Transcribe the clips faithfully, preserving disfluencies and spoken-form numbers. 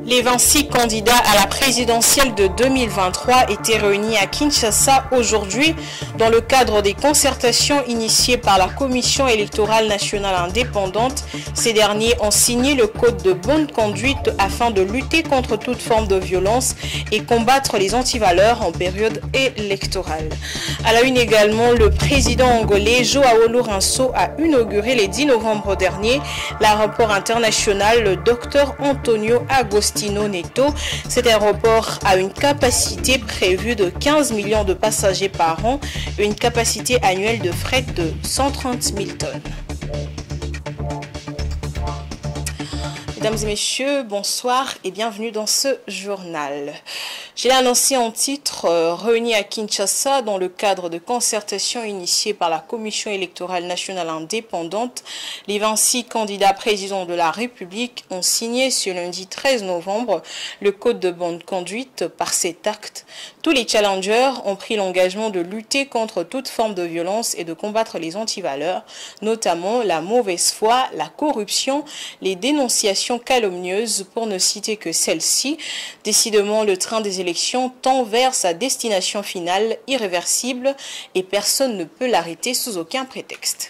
Les vingt-six candidats à la présidentielle de deux mille vingt-trois étaient réunis à Kinshasa aujourd'hui dans le cadre des concertations initiées par la Commission électorale nationale indépendante. Ces derniers ont signé le code de bonne conduite afin de lutter contre toute forme de violence et combattre les antivaleurs en période électorale. À la une également, le président angolais Joao Lourenço a inauguré le dix novembre dernier l'aéroport international le docteur Antonio Agostino Neto. Cet aéroport a une capacité prévue de quinze millions de passagers par an, une capacité annuelle de fret de cent trente mille tonnes. Mesdames et messieurs, bonsoir et bienvenue dans ce journal. J'ai annoncé en titre, euh, réunis à Kinshasa dans le cadre de concertations initiées par la Commission électorale nationale indépendante, les vingt-six candidats présidents de la République ont signé ce lundi treize novembre le code de bonne conduite. Par cet acte, tous les challengers ont pris l'engagement de lutter contre toute forme de violence et de combattre les antivaleurs, notamment la mauvaise foi, la corruption, les dénonciations calomnieuses, pour ne citer que celles-ci. Décidément, le train des élections tend vers sa destination finale irréversible et personne ne peut l'arrêter sous aucun prétexte.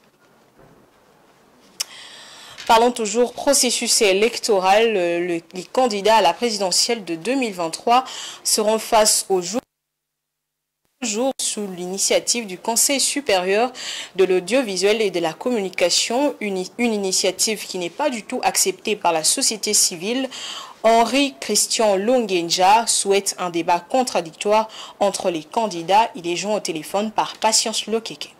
Parlons toujours processus électoral. Le, les candidats à la présidentielle de deux mille vingt-trois seront face au jour jour sous l'initiative du Conseil supérieur de l'audiovisuel et de la communication, une, une initiative qui n'est pas du tout acceptée par la société civile. Henri Christian Longenja souhaite un débat contradictoire entre les candidats. Il est joint au téléphone par Patience Lokeke.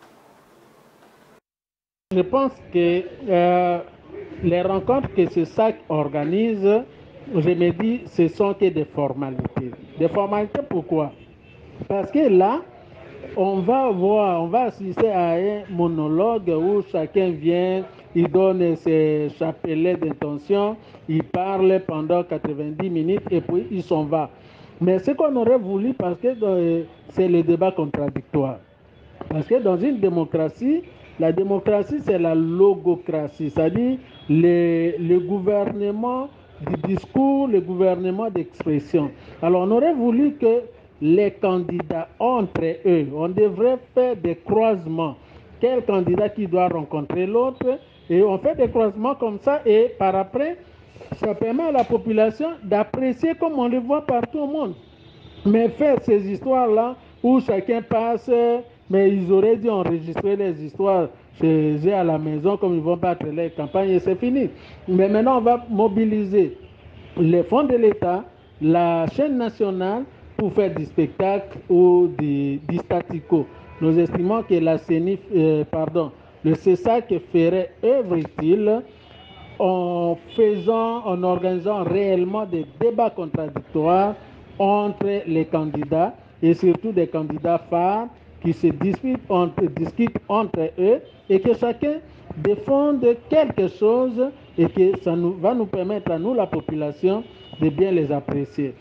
Je pense que euh, les rencontres que ce S A C organise, je me dis, ce sont que des formalités. Des formalités pourquoi? Parce que là, on va voir, on va assister à un monologue où chacun vient, il donne ses chapelets d'intention, il parle pendant quatre-vingt-dix minutes et puis il s'en va. Mais ce qu'on aurait voulu, parce que euh, c'est le débat contradictoire. Parce que dans une démocratie, la démocratie c'est la logocratie, c'est-à-dire le, le gouvernement du discours, le gouvernement d'expression. Alors on aurait voulu que les candidats entre eux, on devrait faire des croisements. Quel candidat qui doit rencontrer l'autre, et on fait des croisements comme ça, et par après, ça permet à la population d'apprécier comme on le voit partout au monde. Mais faire ces histoires-là, où chacun passe, mais ils auraient dû enregistrer les histoires chez eux à la maison, comme ils vont battre les campagnes, et c'est fini. Mais maintenant, on va mobiliser les fonds de l'État, la chaîne nationale, pour faire du spectacle ou du, du statico. Nous estimons que la C E N I F, euh, pardon, le C E S A C ferait œuvre utile en faisant, en organisant réellement des débats contradictoires entre les candidats et surtout des candidats phares qui se disputent entre, discutent entre eux et que chacun défende quelque chose et que ça nous, va nous permettre à nous, la population, de bien les apprécier.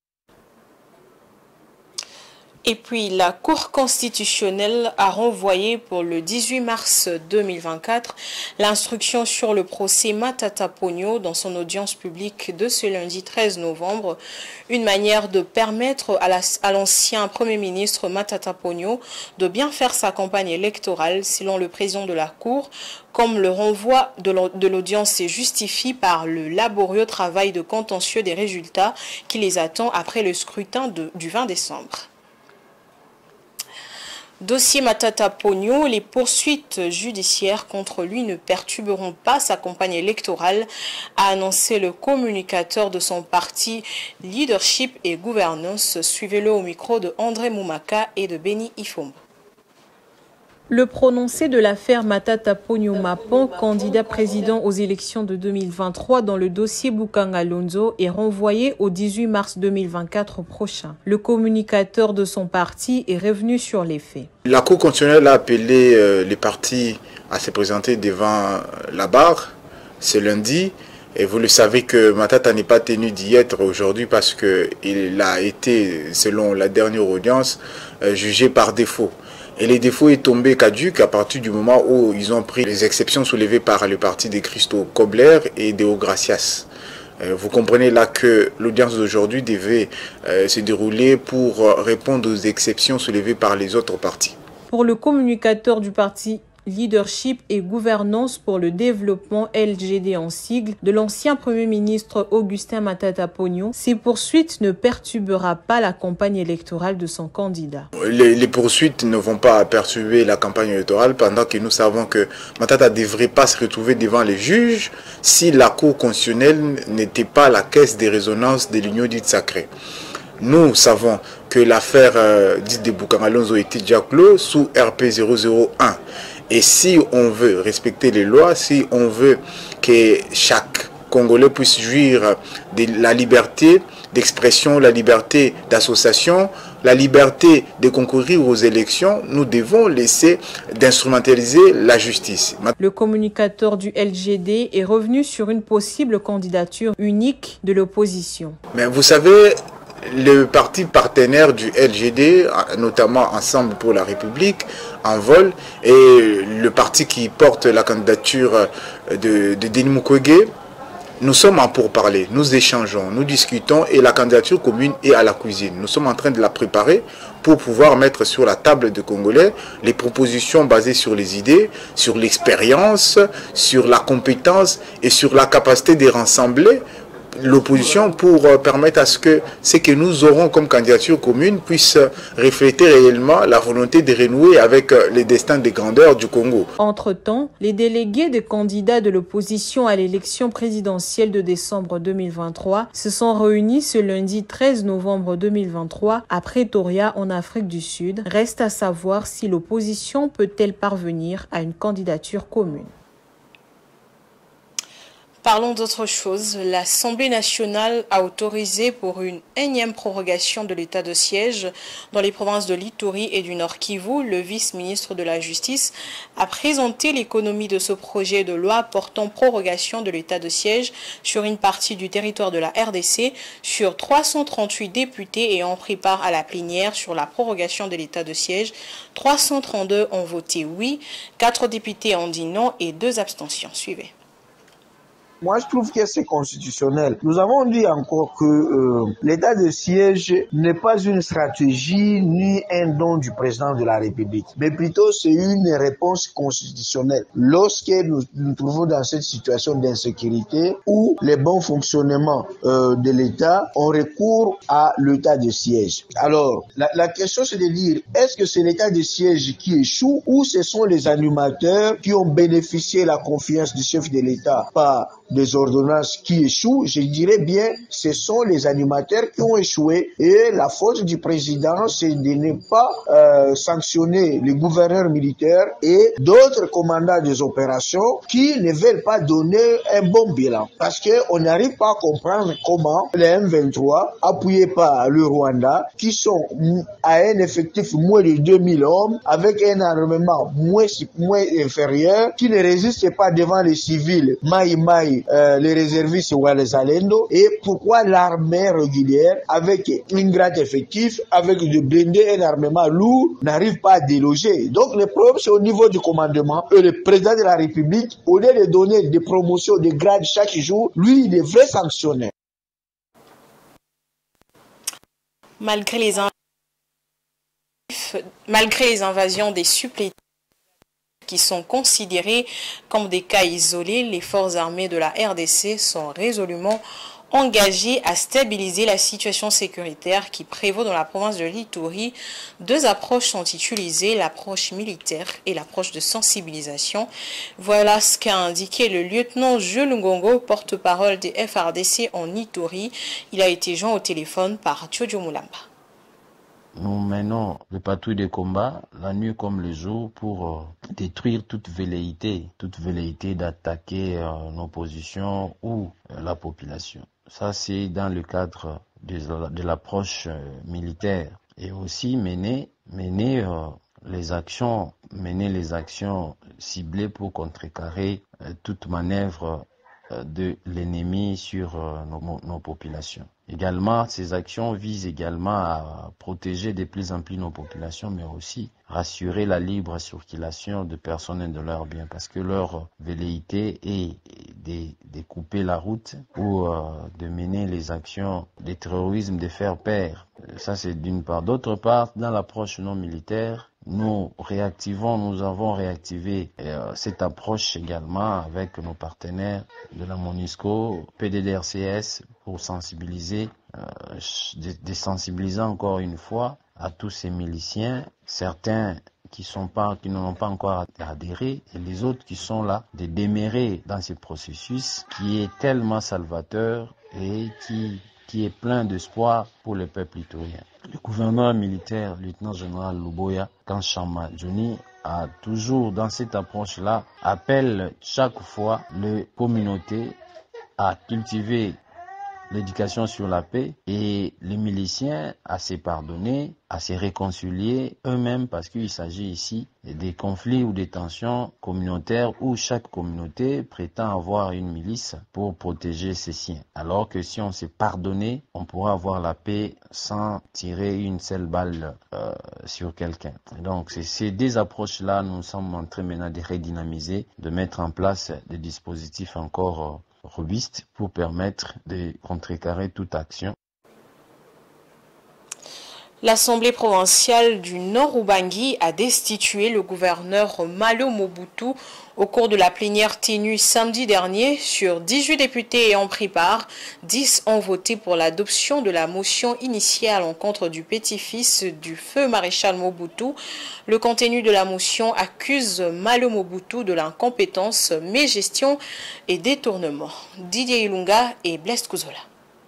Et puis, la Cour constitutionnelle a renvoyé pour le dix-huit mars deux mille vingt-quatre l'instruction sur le procès Matata Ponyo dans son audience publique de ce lundi treize novembre. Une manière de permettre à l'ancien Premier ministre Matata Ponyo de bien faire sa campagne électorale, selon le président de la Cour, comme le renvoi de l'audience est justifié par le laborieux travail de contentieux des résultats qui les attend après le scrutin de, du vingt décembre. Dossier Matata Ponyo, les poursuites judiciaires contre lui ne perturberont pas sa campagne électorale, a annoncé le communicateur de son parti Leadership et Gouvernance. Suivez-le au micro de André Moumaka et de Béni Ifombo. Le prononcé de l'affaire Matata Ponyo Mapon, candidat président aux élections de deux mille vingt-trois dans le dossier Bukanga Lonzo, est renvoyé au dix-huit mars deux mille vingt-quatre prochain. Le communicateur de son parti est revenu sur les faits. La Cour constitutionnelle a appelé euh, les partis à se présenter devant la barre ce lundi. Et vous le savez que Matata n'est pas tenu d'y être aujourd'hui parce qu'il a été, selon la dernière audience, euh, jugé par défaut. Et les défauts est tombé caduque à partir du moment où ils ont pris les exceptions soulevées par le parti de Christo Kobler et de Gracias. Vous comprenez là que l'audience d'aujourd'hui devait se dérouler pour répondre aux exceptions soulevées par les autres partis. Pour le communicateur du parti Leadership et Gouvernance pour le Développement L G D en sigle de l'ancien Premier ministre Augustin Matata Pognon, ces poursuites ne perturbera pas la campagne électorale de son candidat. Les, les poursuites ne vont pas perturber la campagne électorale pendant que nous savons que Matata ne devrait pas se retrouver devant les juges si la Cour constitutionnelle n'était pas la caisse des résonances de l'Union dite sacrée. Nous savons que l'affaire euh, dite de Boukangalonzo était déjà close sous R P zéro zéro un. Et si on veut respecter les lois, si on veut que chaque Congolais puisse jouir de la liberté d'expression, la liberté d'association, la liberté de concourir aux élections, nous devons laisser d'instrumentaliser la justice. Le communicateur du L G D est revenu sur une possible candidature unique de l'opposition. Mais vous savez, le parti partenaire du L G D, notamment Ensemble pour la République, en vol, et le parti qui porte la candidature de, de Denis Mukwege, nous sommes en pourparlers, nous échangeons, nous discutons et la candidature commune est à la cuisine. Nous sommes en train de la préparer pour pouvoir mettre sur la table de Congolais les propositions basées sur les idées, sur l'expérience, sur la compétence et sur la capacité de rassembler l'opposition pour permettre à ce que ce que nous aurons comme candidature commune puisse refléter réellement la volonté de renouer avec les destins des grandeurs du Congo. Entre-temps, les délégués des candidats de l'opposition à l'élection présidentielle de décembre deux mille vingt-trois se sont réunis ce lundi treize novembre deux mille vingt-trois à Pretoria en Afrique du Sud. Reste à savoir si l'opposition peut-elle parvenir à une candidature commune. Parlons d'autre chose. L'Assemblée nationale a autorisé pour une énième prorogation de l'état de siège dans les provinces de l'Ituri et du Nord Kivu. Le vice-ministre de la Justice a présenté l'économie de ce projet de loi portant prorogation de l'état de siège sur une partie du territoire de la R D C. Sur trois cent trente-huit députés ayant pris part à la plénière sur la prorogation de l'état de siège, trois cent trente-deux ont voté oui, quatre députés ont dit non et deux abstentions. Suivez. Moi, je trouve que c'est constitutionnel. Nous avons dit encore que euh, l'état de siège n'est pas une stratégie ni un don du président de la République, mais plutôt c'est une réponse constitutionnelle. Lorsque nous nous trouvons dans cette situation d'insécurité où les bons fonctionnements euh, de l'État ont recours à l'état de siège. Alors, la, la question c'est de dire, est-ce que c'est l'état de siège qui échoue ou ce sont les animateurs qui ont bénéficié de la confiance du chef de l'État par des ordonnances qui échouent? Je dirais bien, ce sont les animateurs qui ont échoué et la faute du président, c'est de ne pas euh, sanctionner les gouverneurs militaires et d'autres commandants des opérations qui ne veulent pas donner un bon bilan. Parce qu'on n'arrive pas à comprendre comment les M vingt-trois, appuyés par le Rwanda, qui sont à un effectif moins de deux mille hommes, avec un armement moins, moins inférieur, qui ne résistent pas devant les civils, maï maï, Euh, les réservistes ou les Alendo, et pourquoi l'armée régulière avec une grande effectif, avec des blindés, un armement lourd, n'arrive pas à déloger. Donc le problème c'est au niveau du commandement et le président de la République, au lieu de donner des promotions, des grades chaque jour, lui il devrait sanctionner. Malgré les, inv... Malgré les invasions des supplétifs qui sont considérés comme des cas isolés, les forces armées de la R D C sont résolument engagées à stabiliser la situation sécuritaire qui prévaut dans la province de l'Ituri. Deux approches sont utilisées, l'approche militaire et l'approche de sensibilisation. Voilà ce qu'a indiqué le lieutenant Jules Ngongo, porte-parole des F R D C en Ituri. Il a été joint au téléphone par Tiodio Moulamba. Nous menons le patrouille de combat, la nuit comme le jour, pour euh, détruire toute velléité, toute velléité d'attaquer euh, nos positions ou euh, la population. Ça, c'est dans le cadre de, de l'approche euh, militaire. Et aussi mener, mener euh, les actions, mener les actions ciblées pour contrecarrer euh, toute manœuvre euh, de l'ennemi sur euh, nos, nos populations. Également, ces actions visent également à protéger de plus en plus nos populations, mais aussi rassurer la libre circulation de personnes et de leurs biens, parce que leur velléité est de, de couper la route ou euh, de mener les actions de terrorisme, de faire peur. Ça, c'est d'une part. D'autre part, dans l'approche non militaire, nous réactivons, nous avons réactivé euh, cette approche également avec nos partenaires de la MONUSCO, P D D R C S, pour sensibiliser, euh, désensibiliser encore une fois à tous ces miliciens, certains qui sont pas, qui n'ont pas encore adhéré, et les autres qui sont là, de démarrer dans ce processus qui est tellement salvateur et qui qui est plein d'espoir pour le peuple ivoirien. Le gouverneur militaire, lieutenant-général Luboya Kanchama Johnny, a toujours, dans cette approche-là, appelle chaque fois les communautés à cultiver l'éducation sur la paix et les miliciens à se pardonner, à se réconcilier eux-mêmes, parce qu'il s'agit ici des conflits ou des tensions communautaires où chaque communauté prétend avoir une milice pour protéger ses siens. Alors que si on s'est pardonné, on pourra avoir la paix sans tirer une seule balle euh, sur quelqu'un. Donc c'est ces deux approches-là, nous sommes en train maintenant de redynamiser, de mettre en place des dispositifs encore euh, robustes pour permettre de contrecarrer toute action. L'Assemblée provinciale du Nord-Ubangi a destitué le gouverneur Malo Mobutu au cours de la plénière tenue samedi dernier. Sur dix-huit députés ayant pris part, dix ont voté pour l'adoption de la motion initiée à l'encontre du petit-fils du feu maréchal Mobutu. Le contenu de la motion accuse Malo Mobutu de l'incompétence, mégestion et détournement. Didier Ilunga et Blaise Kouzola.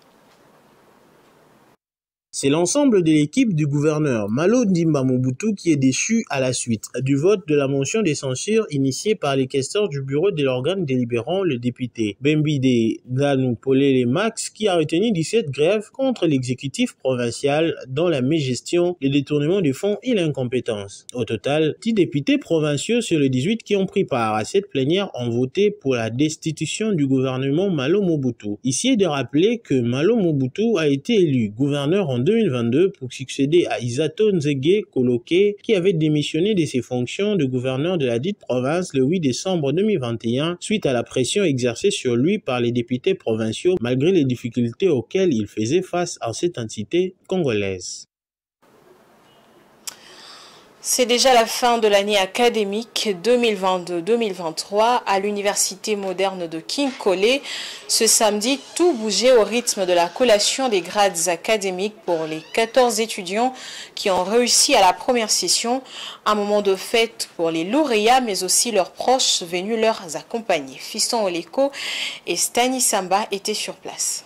C'est l'ensemble de l'équipe du gouverneur Malo Ndimba Mobutu qui est déchu à la suite du vote de la motion de censure initiée par les questeurs du bureau de l'organe délibérant, le député Bembide Nganou Polele Max, qui a retenu dix-sept grèves contre l'exécutif provincial dans la mégestion, le détournement des fonds et l'incompétence. Au total, dix députés provinciaux sur les dix-huit qui ont pris part à cette plénière ont voté pour la destitution du gouvernement Malo Mobutu. Ici est de rappeler que Malo Mobutu a été élu gouverneur en deux mille vingt-deux pour succéder à Isato Nzege Koloke, qui avait démissionné de ses fonctions de gouverneur de la dite province le huit décembre deux mille vingt et un suite à la pression exercée sur lui par les députés provinciaux malgré les difficultés auxquelles il faisait face à cette entité congolaise. C'est déjà la fin de l'année académique deux mille vingt-deux deux mille vingt-trois à l'Université moderne de Kinkole. Ce samedi, tout bougeait au rythme de la collation des grades académiques pour les quatorze étudiants qui ont réussi à la première session. Un moment de fête pour les lauréats, mais aussi leurs proches venus leur accompagner. Fiston Oleko et Stani Samba étaient sur place.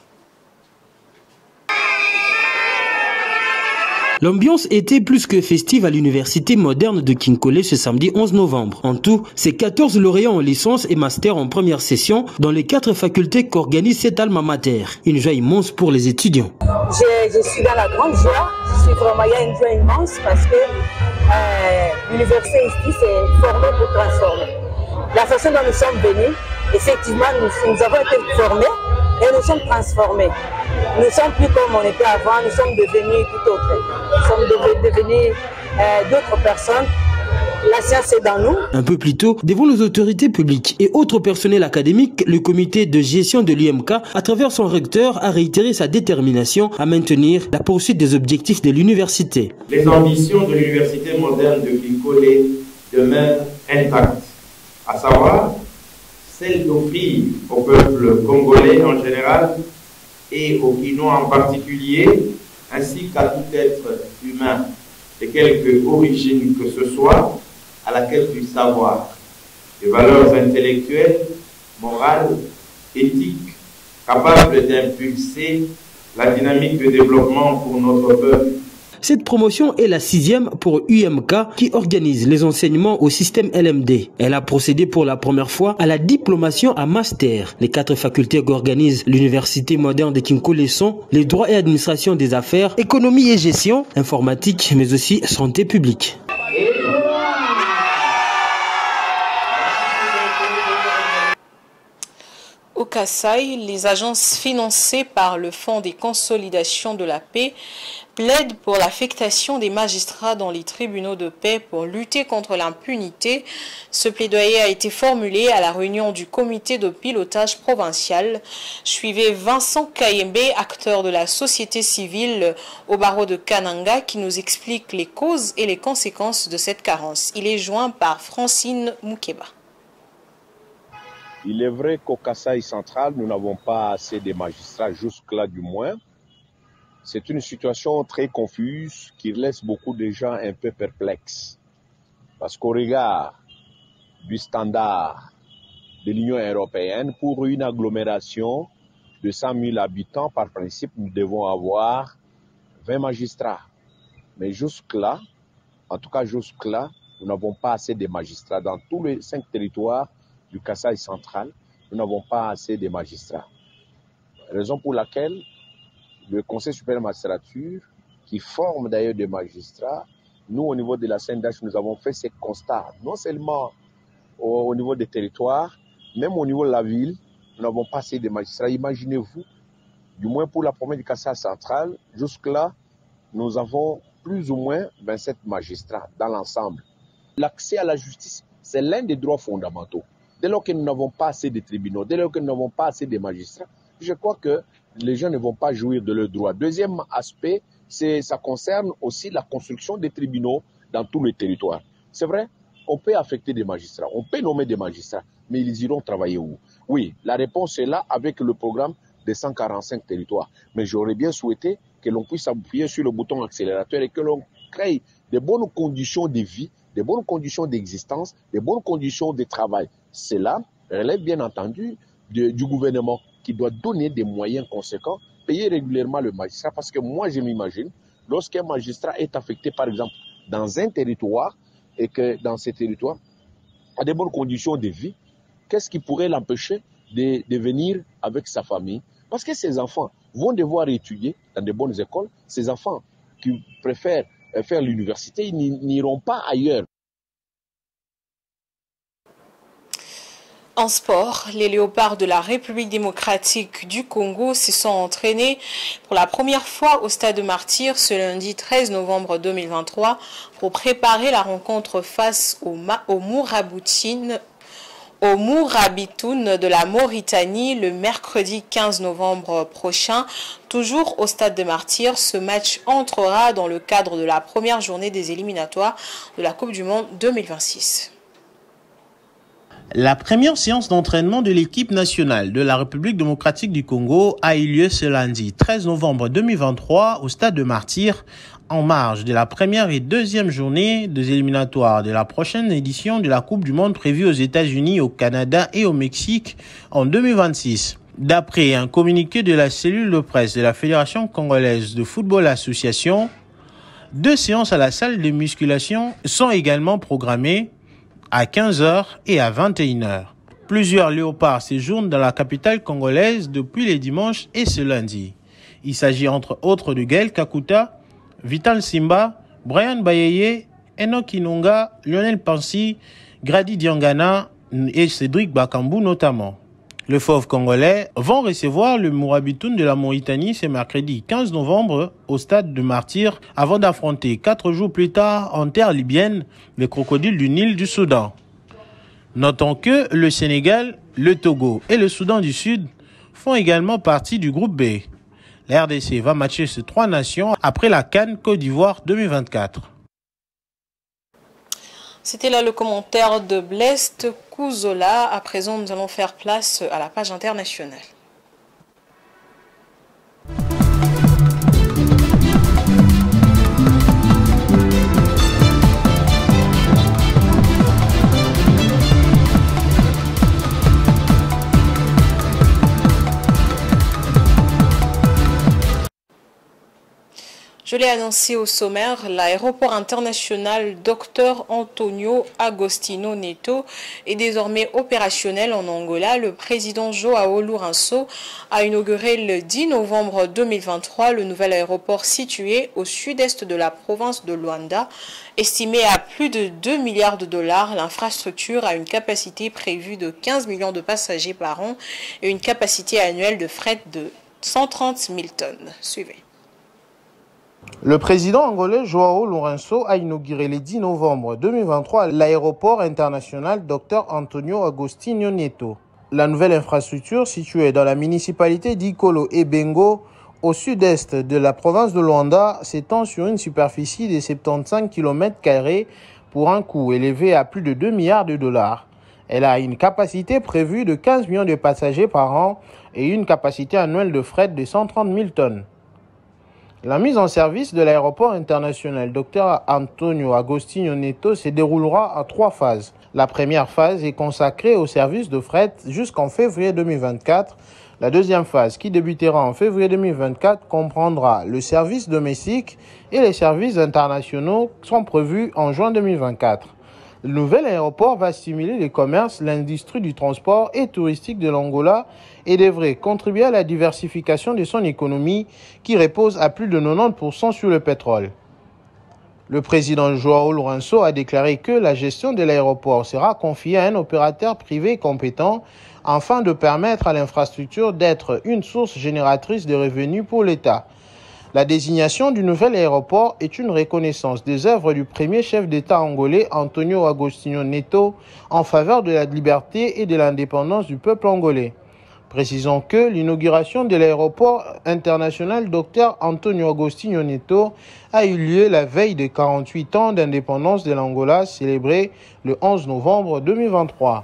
L'ambiance était plus que festive à l'université moderne de Kinkole ce samedi onze novembre. En tout, c'est quatorze lauréats en licence et master en première session dans les quatre facultés qu'organise cet alma mater. Une joie immense pour les étudiants. Je, je suis dans la grande joie. Je suis vraiment, il y a une joie immense parce que euh, l'université ici s'est formée pour transformer. La façon dont nous sommes venus, effectivement, nous, nous avons été formés et nous sommes transformés. Nous ne sommes plus comme on était avant, nous sommes devenus tout autre. Nous sommes devenus euh, d'autres personnes. La science est dans nous. Un peu plus tôt, devant les autorités publiques et autres personnels académiques, le comité de gestion de l'U M K, à travers son recteur, a réitéré sa détermination à maintenir la poursuite des objectifs de l'université. Les ambitions de l'université moderne de Kinkole demeurent intactes, à savoir celle d'offrir au peuple congolais en général et aux Kinois en particulier, ainsi qu'à tout être humain de quelque origine que ce soit, à la quête du savoir, des valeurs intellectuelles, morales, éthiques, capables d'impulser la dynamique de développement pour notre peuple. Cette promotion est la sixième pour U M K qui organise les enseignements au système L M D. Elle a procédé pour la première fois à la diplomation à master. Les quatre facultés qu'organise l'université moderne de Kinkole sont les droits et administration des affaires, économie et gestion, informatique, mais aussi santé publique. Au Kasaï, les agences financées par le Fonds des consolidations de la paix plaident pour l'affectation des magistrats dans les tribunaux de paix pour lutter contre l'impunité. Ce plaidoyer a été formulé à la réunion du comité de pilotage provincial. Suivez Vincent Kayembe, acteur de la société civile au barreau de Kananga, qui nous explique les causes et les conséquences de cette carence. Il est joint par Francine Moukeba. Il est vrai qu'au Kasaï central, nous n'avons pas assez de magistrats, jusque-là du moins. C'est une situation très confuse qui laisse beaucoup de gens un peu perplexes. Parce qu'au regard du standard de l'Union européenne, pour une agglomération de cent mille habitants, par principe, nous devons avoir vingt magistrats. Mais jusque-là, en tout cas jusque-là, nous n'avons pas assez de magistrats. Dans tous les cinq territoires du Kasaï central, nous n'avons pas assez de magistrats. Raison pour laquelle le Conseil supérieur de la magistrature, qui forme d'ailleurs des magistrats, nous au niveau de la C N D H, nous avons fait ces constats, non seulement au, au niveau des territoires, même au niveau de la ville, nous n'avons pas assez de magistrats. Imaginez-vous, du moins pour la province du Kasaï central, jusque-là, nous avons plus ou moins vingt-sept magistrats dans l'ensemble. L'accès à la justice, c'est l'un des droits fondamentaux. Dès lors que nous n'avons pas assez de tribunaux, dès lors que nous n'avons pas assez de magistrats, je crois que les gens ne vont pas jouir de leurs droits. Deuxième aspect, c'est, ça concerne aussi la construction des tribunaux dans tout le territoire. C'est vrai, on peut affecter des magistrats, on peut nommer des magistrats, mais ils iront travailler où? Oui, la réponse est là avec le programme des cent quarante-cinq territoires. Mais j'aurais bien souhaité que l'on puisse appuyer sur le bouton accélérateur et que l'on crée de bonnes conditions de vie, de bonnes conditions d'existence, de bonnes conditions de travail. Cela relève bien entendu de, du gouvernement qui doit donner des moyens conséquents, payer régulièrement le magistrat. Parce que moi, je m'imagine, lorsqu'un magistrat est affecté, par exemple, dans un territoire, et que dans ce territoire, a des bonnes conditions de vie, qu'est-ce qui pourrait l'empêcher de, de venir avec sa famille? Parce que ces enfants vont devoir étudier dans de bonnes écoles. Ces enfants qui préfèrent faire l'université, ils n'iront pas ailleurs. En sport, les léopards de la République démocratique du Congo se sont entraînés pour la première fois au Stade de Martyrs ce lundi treize novembre deux mille vingt-trois pour préparer la rencontre face au, au Mourabitoun au Mourabitoun de la Mauritanie le mercredi quinze novembre prochain. Toujours au Stade de Martyrs, ce match entrera dans le cadre de la première journée des éliminatoires de la Coupe du Monde deux mille vingt-six. La première séance d'entraînement de l'équipe nationale de la République démocratique du Congo a eu lieu ce lundi treize novembre deux mille vingt-trois au Stade de Martyrs, en marge de la première et deuxième journée des éliminatoires de la prochaine édition de la Coupe du Monde prévue aux États-Unis, au Canada et au Mexique en deux mille vingt-six. D'après un communiqué de la cellule de presse de la Fédération congolaise de football association, deux séances à la salle de musculation sont également programmées à quinze heures et à vingt et une heures. Plusieurs léopards séjournent dans la capitale congolaise depuis les dimanches et ce lundi. Il s'agit entre autres de Gaël Kakuta, Vital Simba, Brian Bayeye, Enoch Inonga, Lionel Pansi, Grady Diangana et Cédric Bakambu notamment. Les fauves congolais vont recevoir le Mourabitoun de la Mauritanie ce mercredi quinze novembre au Stade de Martyrs avant d'affronter quatre jours plus tard en terre libyenne les crocodiles du Nil du Soudan. Notons que le Sénégal, le Togo et le Soudan du Sud font également partie du groupe B. La R D C va matcher ces trois nations après la CAN Côte d'Ivoire deux mille vingt-quatre. C'était là le commentaire de Blest Kouzola. À présent, nous allons faire place à la page internationale. Je l'ai annoncé au sommaire, l'aéroport international Docteur Antonio Agostinho Neto est désormais opérationnel en Angola. Le président João Lourenço a inauguré le dix novembre deux mille vingt-trois le nouvel aéroport situé au sud-est de la province de Luanda. Estimé à plus de deux milliards de dollars, l'infrastructure a une capacité prévue de quinze millions de passagers par an et une capacité annuelle de fret de cent trente mille tonnes. Suivez. Le président angolais João Lourenço a inauguré le dix novembre deux mille vingt-trois l'aéroport international Docteur Antonio Agostinho Neto. La nouvelle infrastructure, située dans la municipalité d'Ikolo et Bengo, au sud-est de la province de Luanda, s'étend sur une superficie de soixante-quinze kilomètres carrés pour un coût élevé à plus de deux milliards de dollars. Elle a une capacité prévue de quinze millions de passagers par an et une capacité annuelle de fret de cent trente mille tonnes. La mise en service de l'aéroport international Docteur Antonio Agostinho Neto se déroulera en trois phases. La première phase est consacrée au service de fret jusqu'en février deux mille vingt-quatre. La deuxième phase, qui débutera en février deux mille vingt-quatre, comprendra le service domestique et les services internationaux qui sont prévus en juin deux mille vingt-quatre. Le nouvel aéroport va stimuler le commerce, l'industrie du transport et touristique de l'Angola et devrait contribuer à la diversification de son économie qui repose à plus de quatre-vingt-dix pour cent sur le pétrole. Le président João Lourenço a déclaré que la gestion de l'aéroport sera confiée à un opérateur privé compétent afin de permettre à l'infrastructure d'être une source génératrice de revenus pour l'État. La désignation du nouvel aéroport est une reconnaissance des œuvres du premier chef d'État angolais Antonio Agostinho Neto en faveur de la liberté et de l'indépendance du peuple angolais. Précisons que l'inauguration de l'aéroport international Docteur Antonio Agostinho Neto a eu lieu la veille des quarante-huit ans d'indépendance de l'Angola, célébrée le onze novembre deux mille vingt-trois.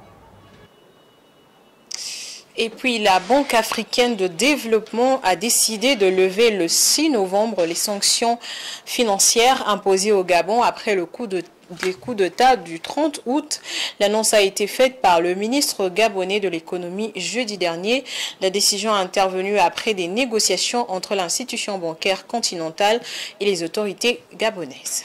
Et puis, la Banque africaine de développement a décidé de lever le six novembre les sanctions financières imposées au Gabon après le coup de, des coups d'État du trente août. L'annonce a été faite par le ministre gabonais de l'économie jeudi dernier. La décision a intervenu après des négociations entre l'institution bancaire continentale et les autorités gabonaises.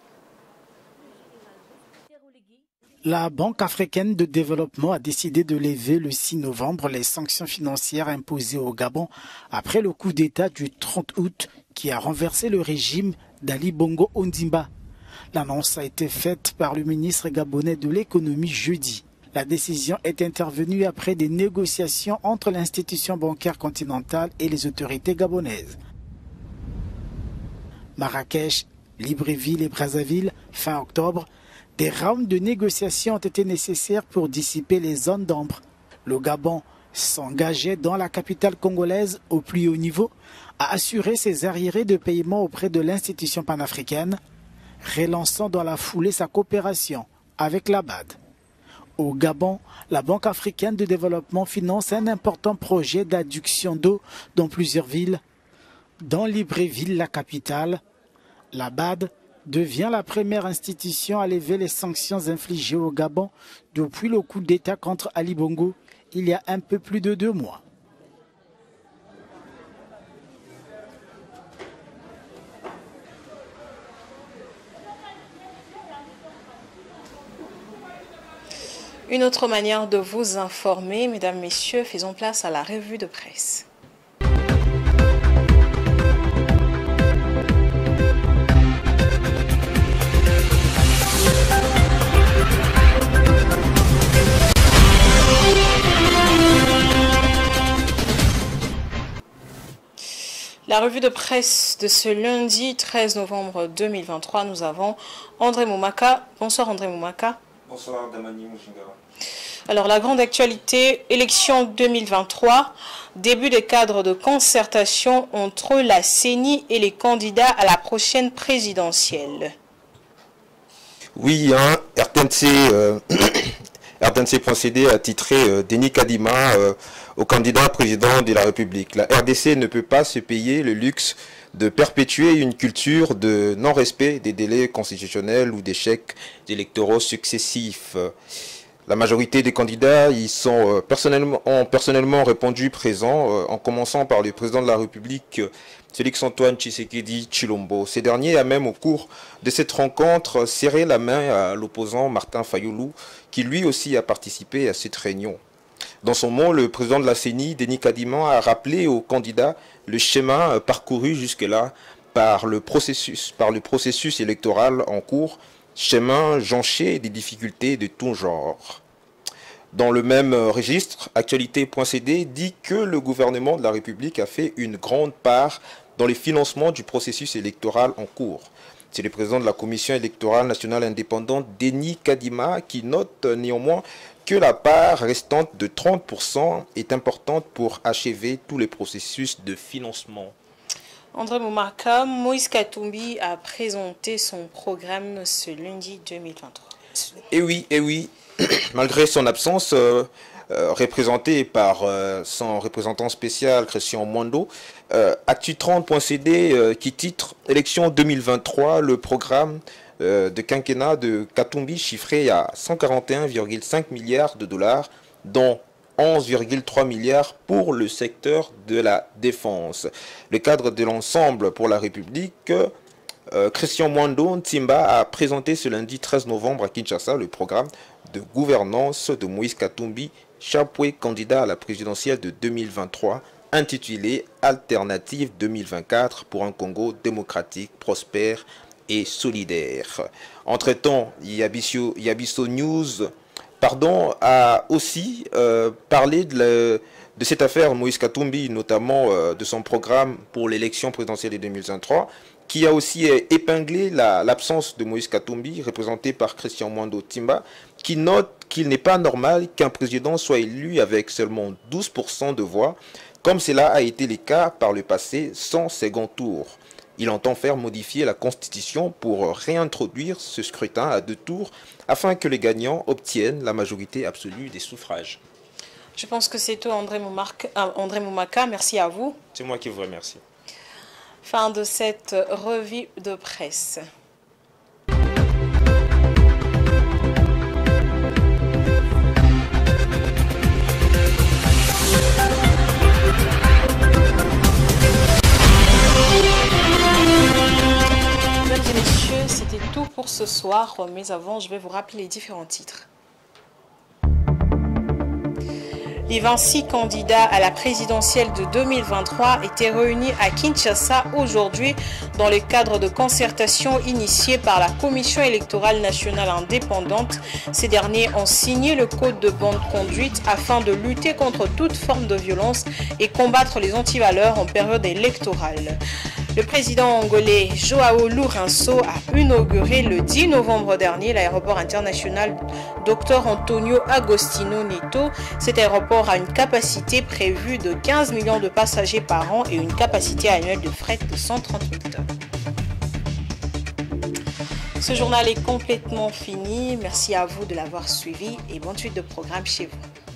La Banque africaine de développement a décidé de lever le six novembre les sanctions financières imposées au Gabon après le coup d'État du trente août qui a renversé le régime d'Ali Bongo Ondimba. L'annonce a été faite par le ministre gabonais de l'économie jeudi. La décision est intervenue après des négociations entre l'institution bancaire continentale et les autorités gabonaises. Marrakech, Libreville et Brazzaville, fin octobre, des rounds de négociations ont été nécessaires pour dissiper les zones d'ombre. Le Gabon s'engageait dans la capitale congolaise au plus haut niveau à assurer ses arriérés de paiement auprès de l'institution panafricaine, relançant dans la foulée sa coopération avec la B A D. Au Gabon, la Banque africaine de développement finance un important projet d'adduction d'eau dans plusieurs villes. Dans Libreville, la capitale, la B A D devient la première institution à lever les sanctions infligées au Gabon depuis le coup d'État contre Ali Bongo il y a un peu plus de deux mois. Une autre manière de vous informer, mesdames, messieurs, faisons place à la revue de presse. La revue de presse de ce lundi treize novembre deux mille vingt-trois, nous avons André Moumaka. Bonsoir André Moumaka. Bonsoir Damani Mouchinga. Alors la grande actualité, élection deux mille vingt-trois, début des cadres de concertation entre la C E N I et les candidats à la prochaine présidentielle. Oui, hein, R T N C, euh, R T N C procédé à titrer euh, Denis Kadima euh, au candidat président de la République. La R D C ne peut pas se payer le luxe de perpétuer une culture de non-respect des délais constitutionnels ou d'échecs électoraux successifs. La majorité des candidats y sont, euh, personnellement, ont personnellement répondu présents, euh, en commençant par le président de la République, euh, Félix-Antoine Tshisekedi Tshilombo. Ces derniers a même, au cours de cette rencontre, serré la main à l'opposant Martin Fayulu, qui lui aussi a participé à cette réunion. Dans son mot, le président de la C E N I, Denis Kadima, a rappelé aux candidats le chemin parcouru jusque-là par le processus, par le processus électoral en cours, chemin jonché des difficultés de tout genre. Dans le même registre, Actualité point C D dit que le gouvernement de la République a fait une grande part dans le financement du processus électoral en cours. C'est le président de la Commission électorale nationale indépendante, Denis Kadima, qui note néanmoins que la part restante de trente pour cent est importante pour achever tous les processus de financement. André Moumaka, Moïse Katumbi a présenté son programme ce lundi deux mille vingt-trois. Et oui, et oui, malgré son absence, euh, euh, représentée par euh, son représentant spécial, Christian Mwando, euh, Actu trente point C D euh, qui titre « Élection deux mille vingt-trois », le programme euh, de quinquennat de Katumbi chiffré à cent quarante et un virgule cinq milliards de dollars, dont onze virgule trois milliards pour le secteur de la défense. Le cadre de l'ensemble pour la République, euh, Christian Mwando Ntimba a présenté ce lundi treize novembre à Kinshasa le programme de gouvernance de Moïse Katumbi, Chapwe, candidat à la présidentielle de deux mille vingt-trois, intitulé Alternative deux mille vingt-quatre pour un Congo démocratique, prospère et solidaire. Entre-temps, Yabiso, Yabiso News pardon, a aussi euh, parlé de, le, de cette affaire Moïse Katumbi, notamment euh, de son programme pour l'élection présidentielle de deux mille vingt-trois, qui a aussi épinglé l'absence la, de Moïse Katumbi, représenté par Christian Mwando Ntimba, qui note qu'il n'est pas normal qu'un président soit élu avec seulement douze pour cent de voix, comme cela a été le cas par le passé sans second tour. Il entend faire modifier la Constitution pour réintroduire ce scrutin à deux tours afin que les gagnants obtiennent la majorité absolue des suffrages. Je pense que c'est tout, André Moumaka. André Moumaka, merci à vous. C'est moi qui vous remercie. Fin de cette revue de presse. Mesdames et messieurs, c'était tout pour ce soir, mais avant, je vais vous rappeler les différents titres. Les vingt-six candidats à la présidentielle de deux mille vingt-trois étaient réunis à Kinshasa aujourd'hui dans le cadre de concertation initiée par la Commission électorale nationale indépendante. Ces derniers ont signé le code de bonne conduite afin de lutter contre toute forme de violence et combattre les antivaleurs en période électorale. Le président angolais Joao Lourenço a inauguré le dix novembre dernier l'aéroport international Docteur Antonio Agostinho Neto. Cet aéroport a une capacité prévue de quinze millions de passagers par an et une capacité annuelle de fret de cent trente mille tonnes. Ce journal est complètement fini. Merci à vous de l'avoir suivi et bonne suite de programme chez vous.